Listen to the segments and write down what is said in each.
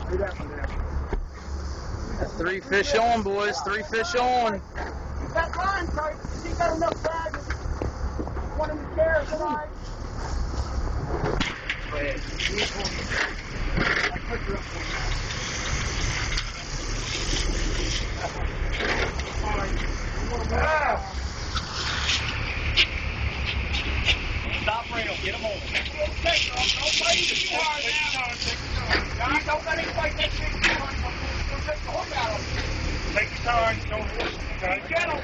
That's 3 fish on, boys. 3 fish on. That line, Craig. He got enough bags. Want him to carry tonight. Stop rail, get him on. Don't fight too hard now. Don't let him fight that big one. We'll take the hook out of him. Take your time, don't force it. Okay? Gentle.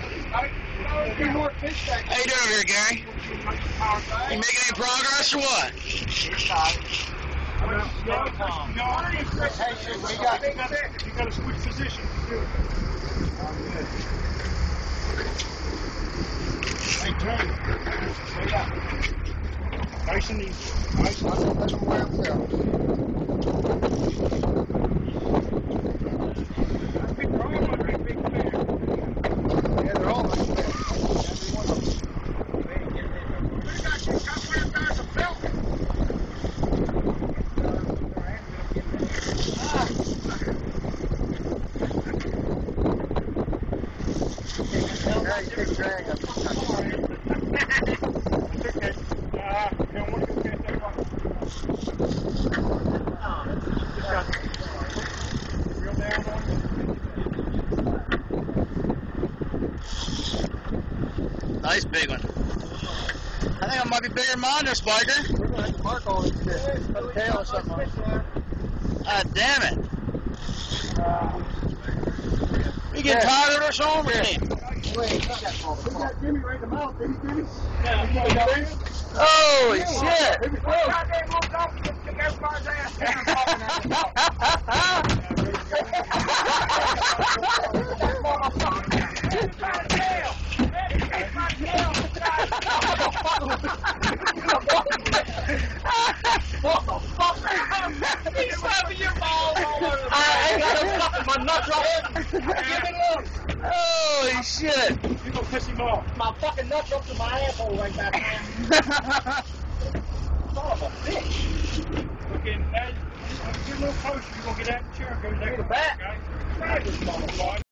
How you doing over here, Gary? You making any progress or what? You got to switch positions to do it. Hey, turn. Straight up. Nice and easy. Nice and easy. Let him wear himself. Yeah, they're all like that. Nice big one. I think I might be bigger than mine there, Spiker. We're going to have to mark all this shit. Put a tail or something on it. Ah, damn it. You get tired of us on with him. Wait, we got Jimmy right in the mouth, didn't he, Jimmy? Holy shit. He's slapping your balls all over the place. I got him fucking my nuts off. Give me one. Holy shit. You're going to piss him off. My fucking nuts up to my asshole right back there. Son of a bitch. Fucking, get a little closer. You're going to get out of the chair and go next to the back. Okay? This motherfucker.